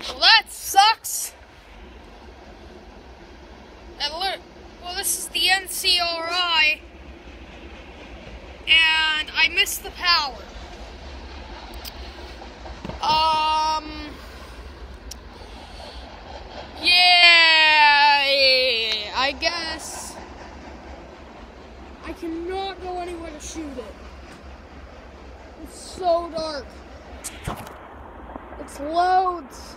Well, that sucks. Well, this is the NCRI, and I missed the power. Yeah, I guess I cannot go anywhere to shoot it. It's so dark. It's loads.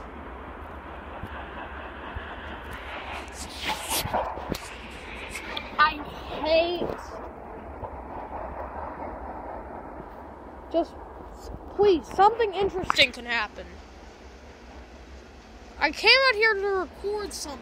I hate. Just, please, something interesting can happen. I came out here to record something.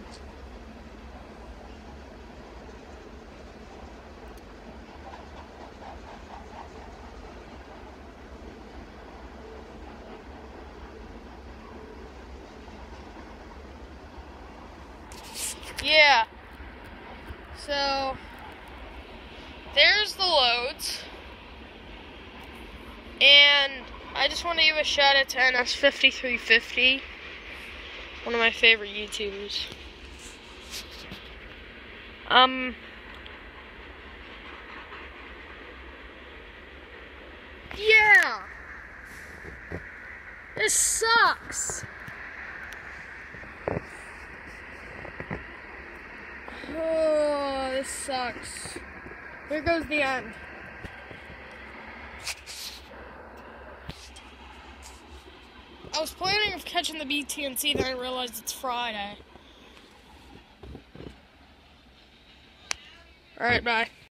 Yeah. So, there's the loads. And I just want to give a shout out to NS5350. One of my favorite YouTubers. Yeah. This sucks. Oh, this sucks. Here goes the end. I was planning on catching the BTNC, then I realized it's Friday. Alright, bye.